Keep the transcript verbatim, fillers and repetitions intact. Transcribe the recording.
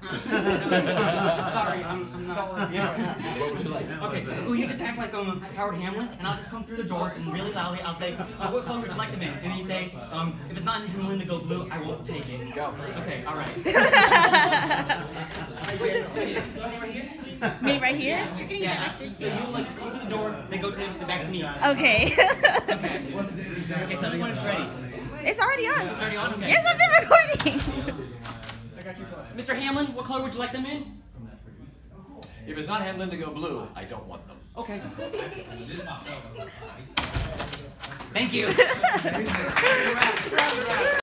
Sorry, I'm, I'm not. Yeah. What would you like? Okay, well, you just act like um, Howard Hamlin, and I'll just come through the door and really loudly I'll say, uh, what color would you like them in? And then you say, um, if it's not in Hamlin to go blue, I won't take it. Go. Okay, all right. Me right here? You're getting Yeah, directed so to. you like come to the door, then go to back to me. Okay. Okay. Okay, tell me when it's ready. It's already on. It's already on? Okay. Yes, I've been recording. Mister Hamlin, what color would you like them in? If it's not Hamlin to go blue, I don't want them. Okay. Thank you.